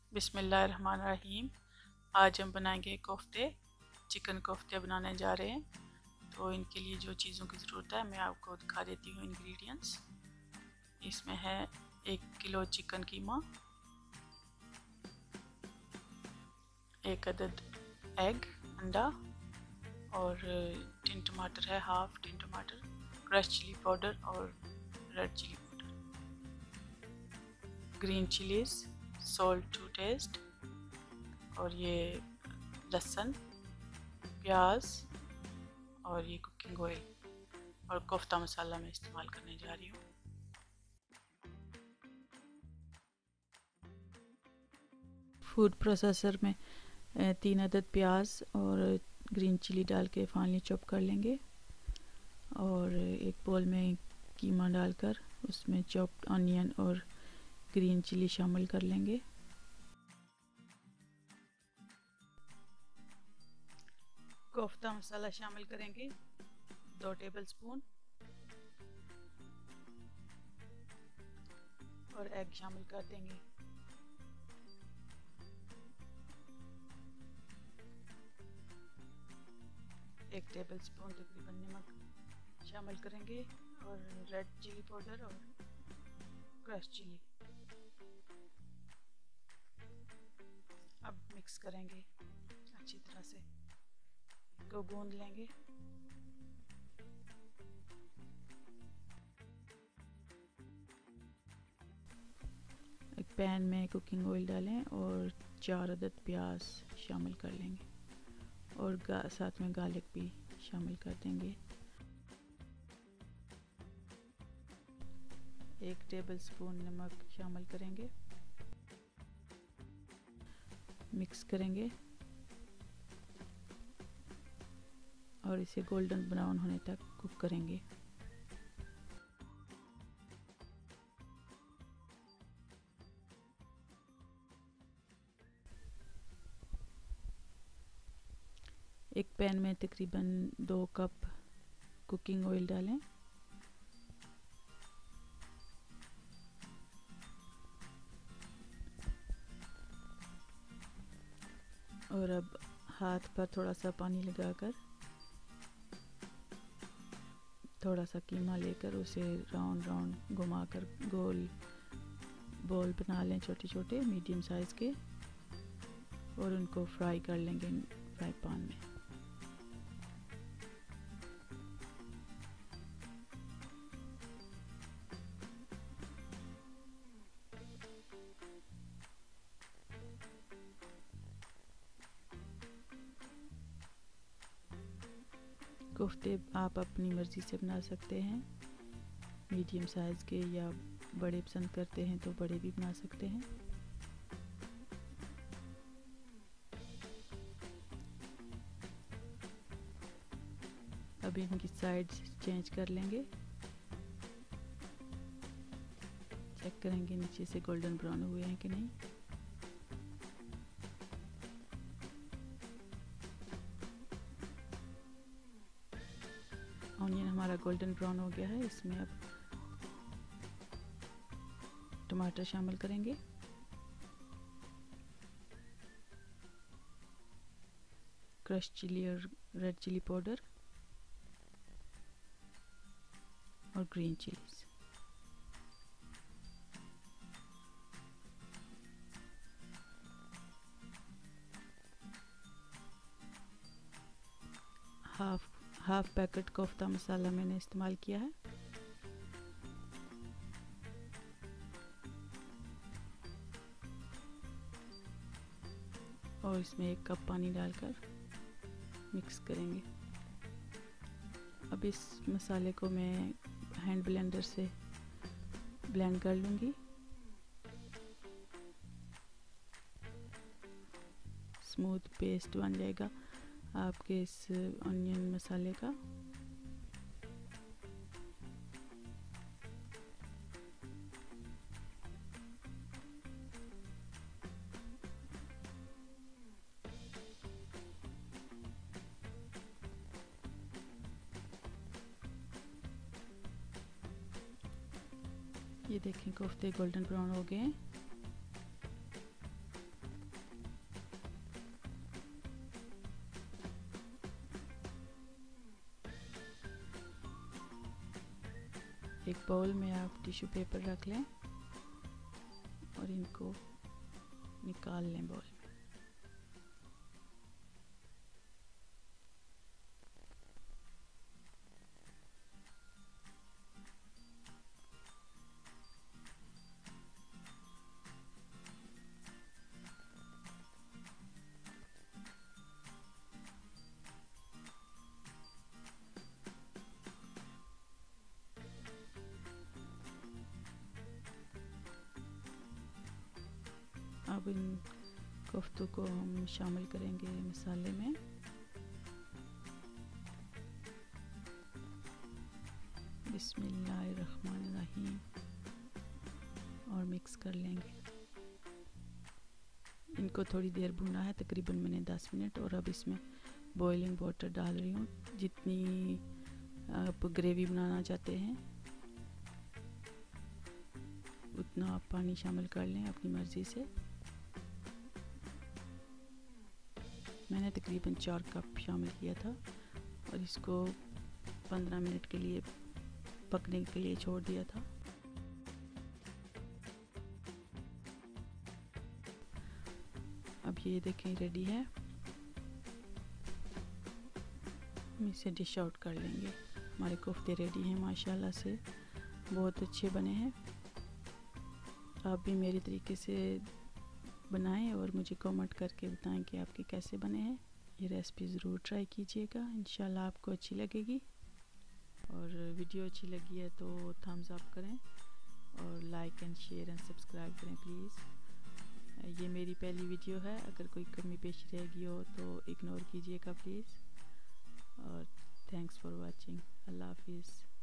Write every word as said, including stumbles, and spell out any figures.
बिस्मिल्लाहिर्रहमानिर्रहीम। आज हम बनाएंगे कोफ्ते, चिकन कोफ्ते बनाने जा रहे हैं। तो इनके लिए जो चीज़ों की ज़रूरत है मैं आपको दिखा देती हूँ इंग्रेडिएंट्स। इसमें है एक किलो चिकन कीमा, एक अदद एग अंडा और टिन टमाटर है, हाफ टिन टमाटर, क्रश चिली पाउडर और red chilli powder, green chillies, salt to taste, और ये लहसुन, प्याज और ये कुकिंग ऑयल और कोफ्ता मसाला मैं इस्तेमाल करने जा रही हूँ। फूड प्रोसेसर में तीन अदद प्याज और ग्रीन चिली डाल के फाइनली चॉप कर लेंगे और एक बोल में कीमा डालकर उसमें चॉप्ड ऑनियन और ग्रीन चिली शामिल कर लेंगे। कोफ्ता मसाला शामिल करेंगे दो टेबलस्पून और एग शामिल कर देंगे। एक टेबलस्पून तकरीबन नमक शामिल करेंगे और रेड चिली पाउडर और क्रश चिली। अब मिक्स करेंगे अच्छी तरह से, को गूंद लेंगे। एक पैन में कुकिंग ऑयल डालें और चार अदद प्याज शामिल कर लेंगे और साथ में गार्लिक भी शामिल कर देंगे। एक टेबलस्पून नमक शामिल करेंगे, मिक्स करेंगे और इसे गोल्डन ब्राउन होने तक कुक करेंगे। एक पैन में तकरीबन दो कप कुकिंग ऑयल डालें और अब हाथ पर थोड़ा सा पानी लगाकर थोड़ा सा कीमा लेकर उसे राउंड राउंड घुमाकर गोल बॉल बना लें, छोटे छोटे मीडियम साइज़ के, और उनको फ्राई कर लेंगे फ्राई पैन में। कोफ्ते आप अपनी मर्ज़ी से बना सकते हैं, मीडियम साइज़ के, या बड़े पसंद करते हैं तो बड़े भी बना सकते हैं। अभी इनकी साइड्स चेंज कर लेंगे, चेक करेंगे नीचे से गोल्डन ब्राउन हुए हैं कि नहीं। ऑनियन हमारा गोल्डन ब्राउन हो गया है। इसमें अब टमाटर शामिल करेंगे, क्रश चिली और रेड चिली पाउडर और green chillies. Half half packet kofta masala मैंने इस्तेमाल किया है। और इसमें एक कप पानी डालकर मिक्स करेंगे। अब इस मसाले को मैं हैंड ब्लेंडर से ब्लेंड कर लूँगी। स्मूथ पेस्ट बन जाएगा आपके इस ऑनियन मसाले का। ये देखें कोफ्ते गोल्डन ब्राउन हो गए हैं। एक बाउल में आप टिश्यू पेपर रख लें और इनको निकाल लें बाउल में। अब इन कोफ्तों को हम शामिल करेंगे मसाले में। बिस्मिल्लाहिर्रहमानिर्रहीम और मिक्स कर लेंगे। इनको थोड़ी देर भुना है, तकरीबन मैंने दस मिनट। और अब इसमें बॉइलिंग वाटर डाल रही हूँ। जितनी आप ग्रेवी बनाना चाहते हैं उतना आप पानी शामिल कर लें अपनी मर्ज़ी से। मैंने तकरीबन चार कप शामिल किया था और इसको पंद्रह मिनट के लिए पकने के लिए छोड़ दिया था। अब ये देखें रेडी है। हम इसे डिश आउट कर लेंगे। हमारे कोफ्ते रेडी हैं, माशाल्लाह से बहुत अच्छे बने हैं। आप भी मेरे तरीके से बनाएं और मुझे कमेंट करके बताएं कि आपके कैसे बने हैं। ये रेसिपी ज़रूर ट्राई कीजिएगा, इंशाल्लाह आपको अच्छी लगेगी। और वीडियो अच्छी लगी है तो थम्स अप करें और like and share and subscribe करें प्लीज़। ये मेरी पहली वीडियो है, अगर कोई कमी पेशी रहेगी हो तो इग्नोर कीजिएगा प्लीज़। और थैंक्स फॉर वाचिंग। अल्लाह हाफिज़।